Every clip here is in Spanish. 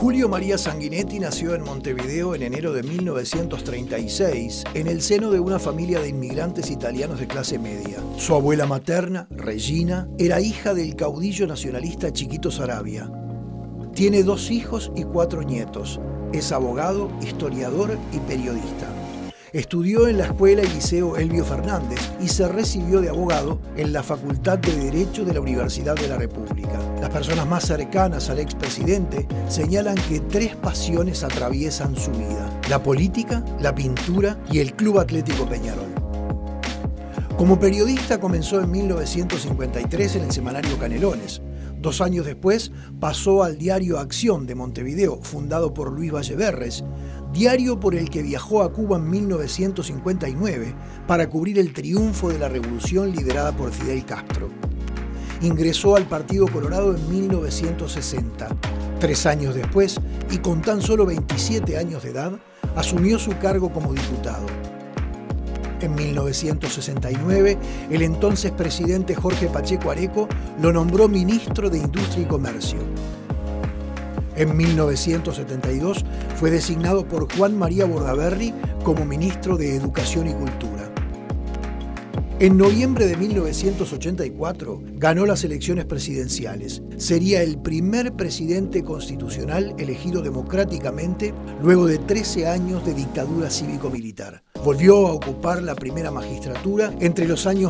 Julio María Sanguinetti nació en Montevideo en enero de 1936, en el seno de una familia de inmigrantes italianos de clase media. Su abuela materna, Regina, era hija del caudillo nacionalista Chiquito Saravia. Tiene 2 hijos y 4 nietos. Es abogado, historiador y periodista. Estudió en la Escuela y Liceo Elbio Fernández y se recibió de abogado en la Facultad de Derecho de la Universidad de la República. Las personas más cercanas al expresidente señalan que 3 pasiones atraviesan su vida: la política, la pintura y el Club Atlético Peñarol. Como periodista comenzó en 1953 en el semanario Canelones. 2 años después pasó al diario Acción de Montevideo, fundado por Luis Valleverres, diario por el que viajó a Cuba en 1959 para cubrir el triunfo de la revolución liderada por Fidel Castro. Ingresó al Partido Colorado en 1960. 3 años después, y con tan solo 27 años de edad, asumió su cargo como diputado. En 1969, el entonces presidente Jorge Pacheco Areco lo nombró ministro de Industria y Comercio. En 1972 fue designado por Juan María Bordaberry como ministro de Educación y Cultura. En noviembre de 1984 ganó las elecciones presidenciales. Sería el primer presidente constitucional elegido democráticamente luego de 13 años de dictadura cívico-militar. Volvió a ocupar la primera magistratura entre los años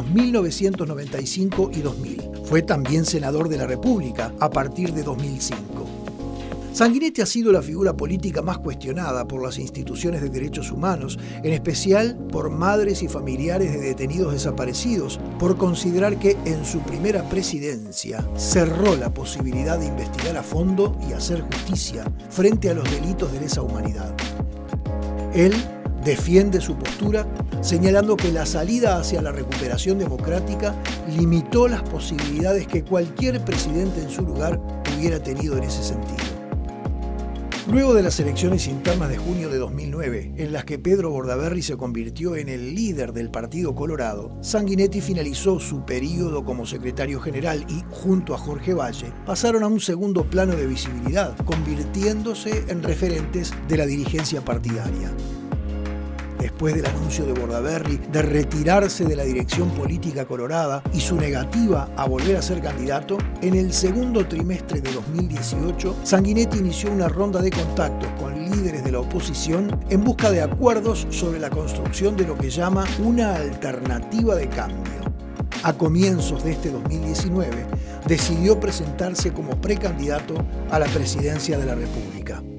1995 y 2000. Fue también senador de la República a partir de 2005. Sanguinetti ha sido la figura política más cuestionada por las instituciones de derechos humanos, en especial por madres y familiares de detenidos desaparecidos, por considerar que en su primera presidencia cerró la posibilidad de investigar a fondo y hacer justicia frente a los delitos de lesa humanidad. Él defiende su postura, señalando que la salida hacia la recuperación democrática limitó las posibilidades que cualquier presidente en su lugar hubiera tenido en ese sentido. Luego de las elecciones internas de junio de 2009, en las que Pedro Bordaberry se convirtió en el líder del Partido Colorado, Sanguinetti finalizó su período como secretario general y, junto a Jorge Valle, pasaron a un segundo plano de visibilidad, convirtiéndose en referentes de la dirigencia partidaria. Después del anuncio de Bordaberry de retirarse de la dirección política colorada y su negativa a volver a ser candidato, en el segundo trimestre de 2018, Sanguinetti inició una ronda de contactos con líderes de la oposición en busca de acuerdos sobre la construcción de lo que llama una alternativa de cambio. A comienzos de este 2019, decidió presentarse como precandidato a la presidencia de la República.